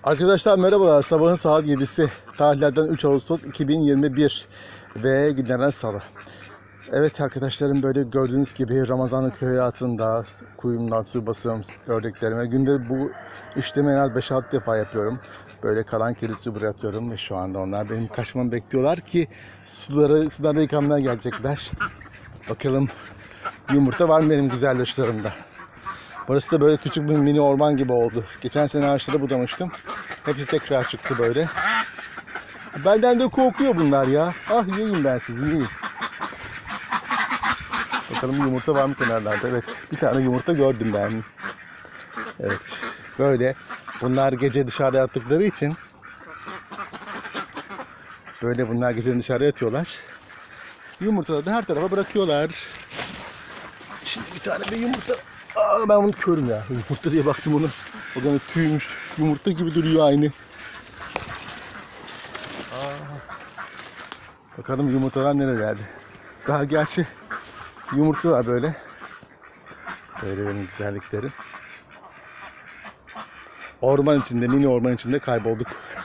Arkadaşlar merhabalar. Sabahın saat 7'si. Tarihlerden 3 Ağustos 2021 ve günlerden salı. Evet arkadaşlarım, böyle gördüğünüz gibi Ramazan'ın köy hayatında kuyumdan su basıyorum ördeklerime. Günde bu işlemi en az 5-6 defa yapıyorum. Böyle kalan kirli su buraya atıyorum ve şu anda onlar benim kaçmamı bekliyorlar ki suları yıkamaya gelecekler. Bakalım yumurta var mı benim güzel yaşlarımda. Burası da böyle küçük bir mini orman gibi oldu. Geçen sene ağaçları budamıştım. Hepsi tekrar çıktı böyle. Benden de korkuyor bunlar ya. Ah, yiyeyim ben sizi, yiyeyim. Bakalım yumurta var mı kenarlarda? Evet, bir tane yumurta gördüm ben. Evet, böyle. Bunlar gece dışarıda yattıkları için böyle bunlar gece dışarıda yatıyorlar. Yumurtaları da her tarafa bırakıyorlar. Şimdi bir tane de yumurta. Aa, ben bunu körüm ya. Yumurta diye baktım onu. O kadar tüymüş. Yumurta gibi duruyor aynı. Bakalım yumurtalar nerelerde. Daha gerçi yumurtalar böyle. Böyle benim güzelliklerim. Orman içinde, mini orman içinde kaybolduk.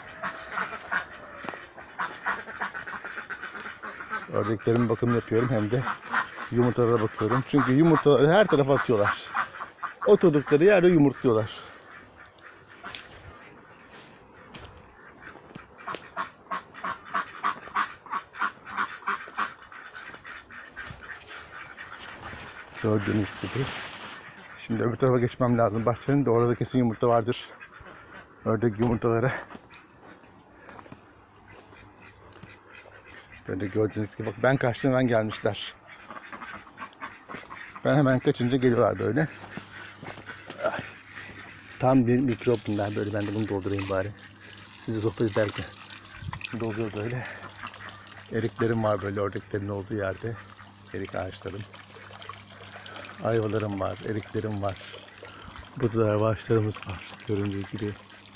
Ördeklerime bakım yapıyorum, hem de yumurtalara bakıyorum. Çünkü yumurtaları her tarafa atıyorlar. Oturdukları yerde yumurtluyorlar. Gördüğünüz gibi. Şimdi öbür tarafa geçmem lazım bahçenin de, orada kesin yumurta vardır. Ördek yumurtaları. Böyle gördüğünüz gibi, bak ben kaçtım, hemen gelmişler. Ben hemen kaçınca geliyorlar böyle. Tam bir mikrop bunlar böyle, ben de bunu doldurayım bari. Sizi sohbet ederken. Doluyor böyle. Eriklerim var böyle ördeklerin olduğu yerde. Erik ağaçlarım. Ayvalarım var, eriklerim var. Burada da ağaçlarımız var. Göründüğü gibi.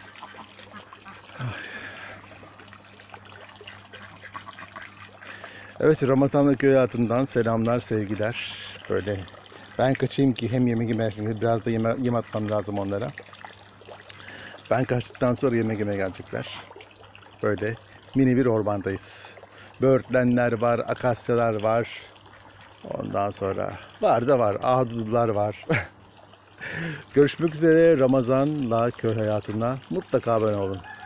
Evet, Ramazan'da köy hayatından selamlar, sevgiler. Böyle ben kaçayım ki hem yemek yemeye, biraz da yem atmam lazım onlara. Ben kaçtıktan sonra yemek yemeye gelecekler. Böyle mini bir ormandayız. Böğürtlenler var, akasyalar var. Ondan sonra var da var, ahududular var. Görüşmek üzere. Ramazan'la köy hayatına mutlaka abone olun.